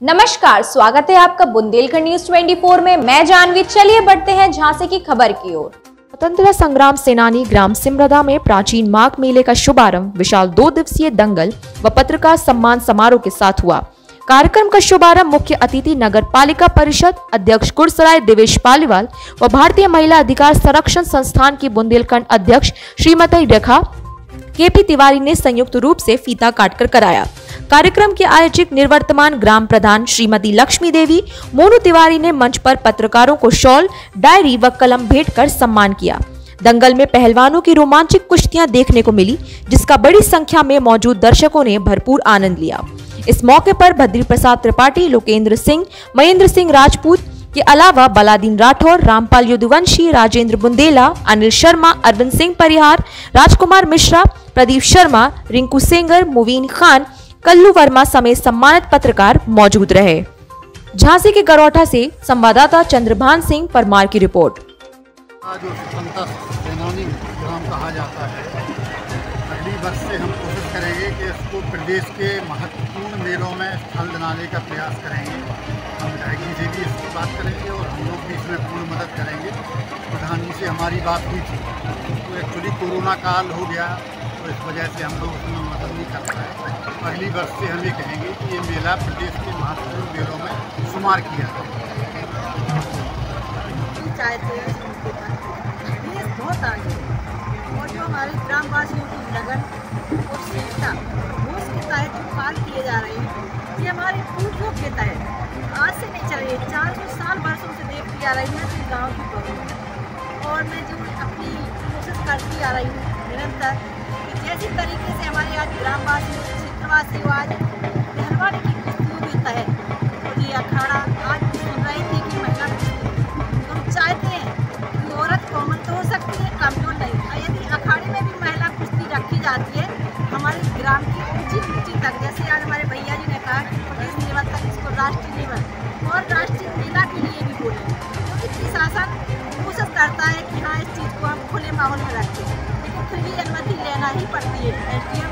नमस्कार, स्वागत है आपका बुंदेलखंड न्यूज 24 में। मैं जानवी। चलिए बढ़ते हैं झांसी की खबर की ओर। स्वतंत्रता संग्राम सेनानी ग्राम सिमरदा में प्राचीन माघ मेले का शुभारंभ विशाल 2 दिवसीय दंगल व पत्रकार सम्मान समारोह के साथ हुआ। कार्यक्रम का शुभारंभ मुख्य अतिथि नगर पालिका परिषद अध्यक्ष कुरसराय देवेश पालीवाल व भारतीय महिला अधिकार संरक्षण संस्थान की बुंदेलखंड अध्यक्ष श्रीमती रेखा केपी तिवारी ने संयुक्त रूप से फीता काटकर कराया। कार्यक्रम के आयोजक निवर्तमान ग्राम प्रधान श्रीमती लक्ष्मी देवी मोनू तिवारी ने मंच पर पत्रकारों को शॉल, डायरी व कलम भेंट कर सम्मान किया। दंगल में पहलवानों की रोमांचक कुश्तियां देखने को मिली, जिसका बड़ी संख्या में मौजूद दर्शकों ने भरपूर आनंद लिया। इस मौके पर बद्री प्रसाद त्रिपाठी, लोकेंद्र सिंह, महेंद्र सिंह राजपूत के अलावा बलादीन राठौर, रामपाल यदुवंशी, राजेंद्र बुंदेला, अनिल शर्मा, अरविंद सिंह परिहार, राजकुमार मिश्रा, प्रदीप शर्मा, रिंकू सेंगर, मुवीन खान, कल्लू वर्मा समेत सम्मानित पत्रकार मौजूद रहे। झांसी के गरौठा से संवाददाता चंद्रभान सिंह परमार की रिपोर्ट। जो स्वतंत्रता सेनानी ग्राम कहा जाता है, अगली वर्ष से हम कोशिश करेंगे कि इसको प्रदेश के महत्वपूर्ण मेलों में स्थल बनाने का प्रयास करेंगे। हम विधायक से भी इसकी बात करेंगे और हम लोग भी इसमें पूर्ण मदद करेंगे। प्रधान जी से हमारी बात हुई थी, तो एक्चुअली कोरोना काल हो गया, तो इस वजह से हम लोग उसमें मदद नहीं कर पाए। अगली वर्ष से हम ये कहेंगे कि ये मेला प्रदेश के महत्वपूर्ण मेलों में शुमार किया चाहते हैं ये बहुत आगे और जो हमारे ग्रामवासियों की लगन और शिक्षा वो उसके तहत जो कार्य किए जा रहे हैं, ये हमारे पूर्वजों के तहत आज से नहीं चले 400 साल वर्षों से देखती आ रही है कि गाँव की प्रॉब्लम। और मैं जो अपनी कोशिश करती आ रही हूँ निरंतर, जैसी तरीके से हमारे आज ग्रामवासी क्षेत्रवासी आज पहलवानी की कुश्तियों के तहत और ये अखाड़ा आज सुन रही थी कि महिला हम चाहते हैं कि औरत कॉमन तो हो सकती है, कमजोर नहीं। यदि अखाड़े में भी महिला कुश्ती रखी जाती है हमारे ग्राम की ऊंची तक, जैसे आज हमारे भैया जी ने कहा कि प्रदेश लेवल तक इसको राष्ट्रीय लेवल और राष्ट्रीय मेला के लिए भी बोले, तो इतनी शासन कोशिश करता है कि हाँ इस चीज़ को हम खुले माहौल में रखें, लेकिन फिर भी अनुमति लेना ही पड़ती है। SDM